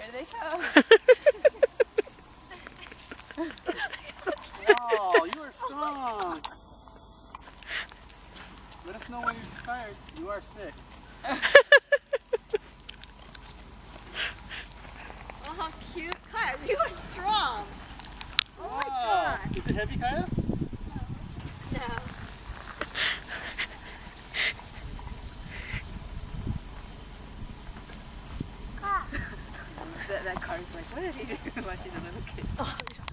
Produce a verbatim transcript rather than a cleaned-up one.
There they go. Wow, you are strong. Let us know when you're tired. You are sick. Oh, how cute. Kaya, you are strong. Oh Wow. my god. Is it heavy, Kaya? No. that, that car is like, what did he do? Watching the little kid. Oh, yeah.